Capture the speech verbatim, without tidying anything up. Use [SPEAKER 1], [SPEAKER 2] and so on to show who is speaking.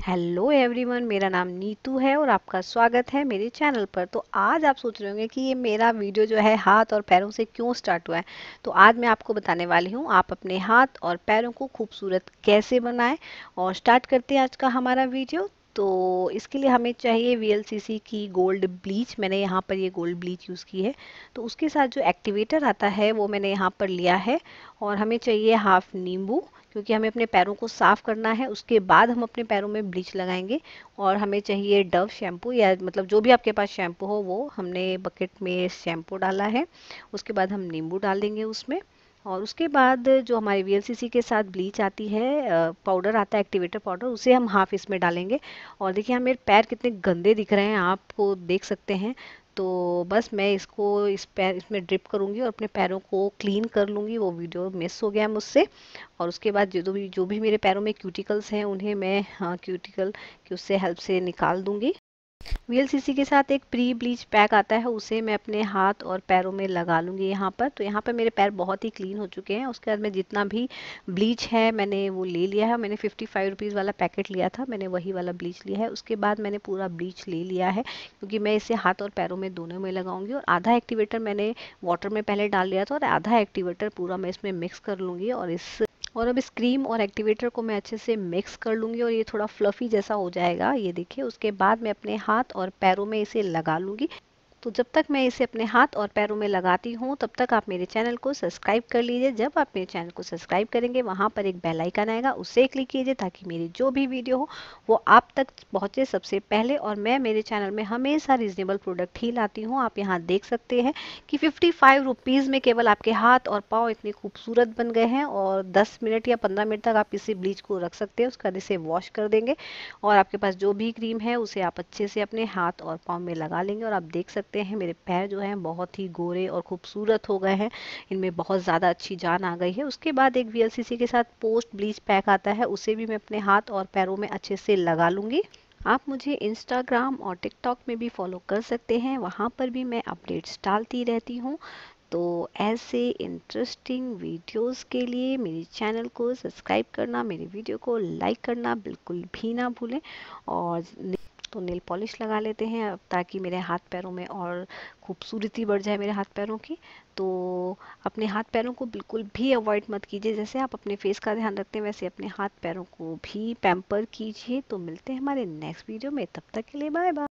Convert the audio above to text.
[SPEAKER 1] Hello everyone, मेरा नाम नीतू है और आपका स्वागत है मेरे चैनल पर। तो आज आप सोच रहे होंगे कि ये मेरा वीडियो जो है हाथ और पैरों से क्यों स्टार्ट हुआ है। तो आज मैं आपको बताने वाली हूँ आप अपने हाथ और पैरों को खूबसूरत कैसे बनाएं। और स्टार्ट करते हैं आज का हमारा वीडियो। तो इसके लिए हमें चाहिए वी एल सी सी की गोल्ड ब्लीच। मैंने यहाँ पर ये गोल्ड ब्लीच यूज़ की है। तो उसके साथ जो एक्टिवेटर आता है वो मैंने यहाँ पर लिया है। और हमें चाहिए हाफ नींबू, क्योंकि हमें अपने पैरों को साफ करना है। उसके बाद हम अपने पैरों में ब्लीच लगाएंगे। और हमें चाहिए डव शैम्पू, या मतलब जो भी आपके पास शैम्पू हो वो। हमने बकेट में शैम्पू डाला है। उसके बाद हम नींबू डाल देंगे उसमें। और उसके बाद जो हमारी वी एल सी सी के साथ ब्लीच आती है, पाउडर आता है एक्टिवेटर पाउडर, उसे हम हाफ इसमें डालेंगे। और देखिए हम मेरे पैर कितने गंदे दिख रहे हैं, आपको देख सकते हैं। तो बस मैं इसको इस पैर इसमें ड्रिप करूँगी और अपने पैरों को क्लीन कर लूँगी। वो वीडियो मिस हो गया मुझसे। और उसके बाद जो भी जो भी मेरे पैरों में क्यूटिकल्स हैं उन्हें मैं हाँ क्यूटिकल की उससे हेल्प से निकाल दूँगी। वी एल सी सी के साथ एक प्री ब्लीच पैक आता है, उसे मैं अपने हाथ और पैरों में लगा लूँगी यहाँ पर। तो यहाँ पर मेरे पैर बहुत ही क्लीन हो चुके हैं। उसके बाद में जितना भी ब्लीच है मैंने वो ले लिया है। मैंने फिफ्टी फाइव रुपीज़ वाला पैकेट लिया था, मैंने वही वाला ब्लीच लिया है। उसके बाद मैंने पूरा ब्लीच ले लिया है, क्योंकि मैं इसे हाथ और पैरों में दोनों में लगाऊंगी। और आधा एक्टिवेटर मैंने वाटर में पहले डाल लिया था और आधा एक्टिवेटर पूरा मैं इसमें मिक्स कर लूँगी। और इस और अब इस क्रीम और एक्टिवेटर को मैं अच्छे से मिक्स कर लूँगी और ये थोड़ा फ्लफी जैसा हो जाएगा, ये देखिए। उसके बाद मैं अपने हाथ और पैरों में इसे लगा लूँगी। तो जब तक मैं इसे अपने हाथ और पैरों में लगाती हूँ तब तक आप मेरे चैनल को सब्सक्राइब कर लीजिए। जब आप मेरे चैनल को सब्सक्राइब करेंगे वहाँ पर एक बेल आइकन आएगा, उसे क्लिक कीजिए ताकि मेरी जो भी वीडियो हो वो आप तक पहुँचे सबसे पहले। और मैं मेरे चैनल में हमेशा रिजनेबल प्रोडक्ट ही लाती हूँ। आप यहाँ देख सकते हैं कि फिफ्टी फाइव रुपीज़ में केवल आपके हाथ और पाँव इतने खूबसूरत बन गए हैं। और दस मिनट या पंद्रह मिनट तक आप इसी ब्लीच को रख सकते हैं। उसके बाद इसे वॉश कर देंगे और आपके पास जो भी क्रीम है उसे आप अच्छे से अपने हाथ और पाँव में लगा लेंगे। और आप देख सकते हैं मेरे पैर जो हैं बहुत ही गोरे और खूबसूरत हो गए हैं, इनमें बहुत ज़्यादा अच्छी जान आ गई है। उसके बाद एक वी एल सी सी के साथ पोस्ट ब्लीच पैक आता है, उसे भी मैं अपने हाथ और पैरों में अच्छे से लगा लूँगी। आप मुझे इंस्टाग्राम और टिकटॉक में भी फॉलो कर सकते हैं, वहाँ पर भी मैं अपडेट्स डालती रहती हूँ। तो ऐसे इंटरेस्टिंग वीडियोस के लिए मेरे चैनल को सब्सक्राइब करना, मेरे वीडियो को लाइक करना बिल्कुल भी ना भूलें। और तो नेल पॉलिश लगा लेते हैं अब, ताकि मेरे हाथ पैरों में और खूबसूरती बढ़ जाए मेरे हाथ पैरों की। तो अपने हाथ पैरों को बिल्कुल भी अवॉइड मत कीजिए। जैसे आप अपने फेस का ध्यान रखते हैं वैसे अपने हाथ पैरों को भी पैम्पर कीजिए। तो मिलते हैं हमारे नेक्स्ट वीडियो में, तब तक के लिए बाय बाय।